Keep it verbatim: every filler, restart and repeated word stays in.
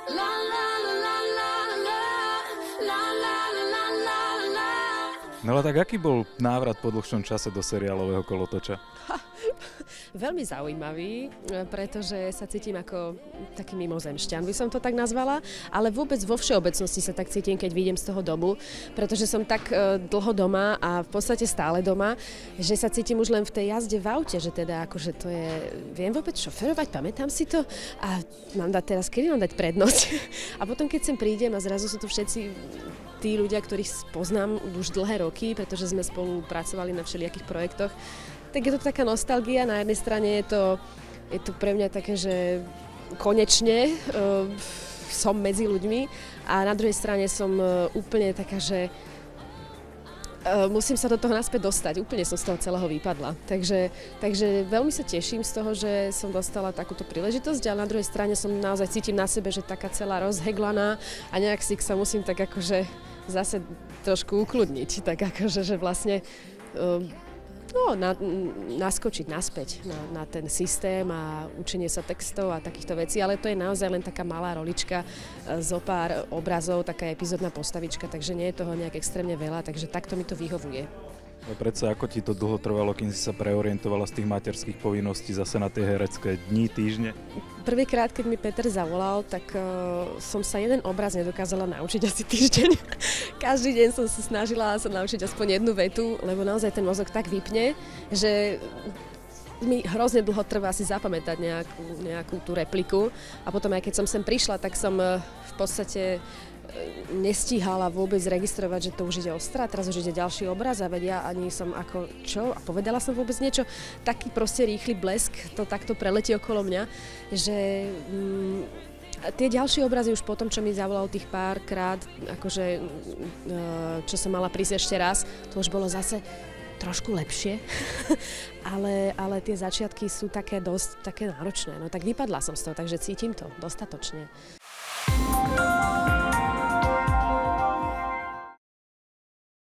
No ale tak aký bol návrat po dlhšom čase do seriálového kolotoča? Ha, veľmi zaujímavý, pretože sa cítim ako taký mimozemšťan, by som to tak nazvala, ale vôbec vo všeobecnosti sa tak cítim, keď vyjdem z toho domu, pretože som tak dlho doma a v podstate stále doma, že sa cítim už len v tej jazde v aute, že teda akože to je, viem vôbec šoferovať, pamätám si to a mám dať teraz, kedy mám dať prednosť. A potom keď sem prídem a zrazu sú tu všetci tí ľudia, ktorých poznám už dlhé roky, pretože sme spolu pracovali na všelijakých projektoch, tak je to taká nostalgia. Na jednej strane je to, je to pre mňa také, že konečne uh, som medzi ľuďmi a na druhej strane som uh, úplne taká, že uh, musím sa do toho naspäť dostať. Úplne som z toho celého vypadla. Takže, takže veľmi sa teším z toho, že som dostala takúto príležitosť, ale na druhej strane som naozaj cítim na sebe, že taká celá rozheglaná a nejak si sa musím tak akože zase trošku ukludniť. Tak akože, že vlastne uh, No, na, naskočiť naspäť na, na ten systém a učenie sa textov a takýchto vecí, ale to je naozaj len taká malá rolička, zo pár obrazov, taká epizódna postavička, takže nie je toho nejak extrémne veľa, takže takto mi to vyhovuje. No predsa, ako ti to dlho trvalo, kým si sa preorientovala z tých materských povinností zase na tie herecké dni, týždne? Prvýkrát, keď mi Peter zavolal, tak uh, som sa jeden obraz nedokázala naučiť asi týždeň. Každý deň som sa snažila sa naučiť aspoň jednu vetu, lebo naozaj ten mozog tak vypne, že mi hrozne dlho trvá si zapamätať nejakú, nejakú tú repliku. A potom aj keď som sem prišla, tak som uh, v podstate nestíhala vôbec registrovať, že to už ide ostrá, teraz už ide ďalší obraz a vedia, ani som ako čo a povedala som vôbec niečo. Taký proste rýchly blesk to takto preletí okolo mňa, že mm, tie ďalšie obrazy už potom, čo mi zavolal tých pár krát, akože čo som mala prísť ešte raz, to už bolo zase trošku lepšie, ale, ale tie začiatky sú také dosť také náročné. No tak vypadla som z toho, takže cítim to dostatočne.